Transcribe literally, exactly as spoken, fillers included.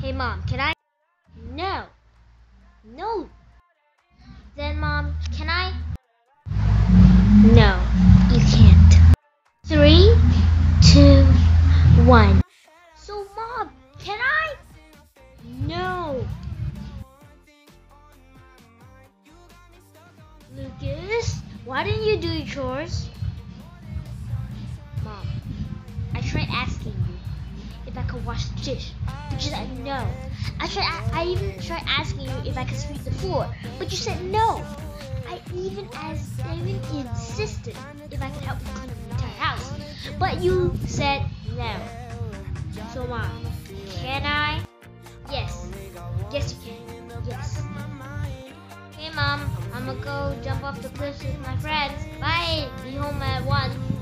Hey mom, can I? No. No. Then mom, can I? No, you can't. Three, two, one. So mom, can I? No. Lucas, why didn't you do your chores? Mom, I tried asking you if I could wash the dish, but you said no. I tried. I, I even tried asking you if I could sweep the floor, but you said no. I even as I even insisted if I could help you clean the entire house, but you said no. So mom, can I? Yes. Yes you can. Yes. Hey mom, I'm gonna go jump off the cliff with my friends. Bye. Be home at one.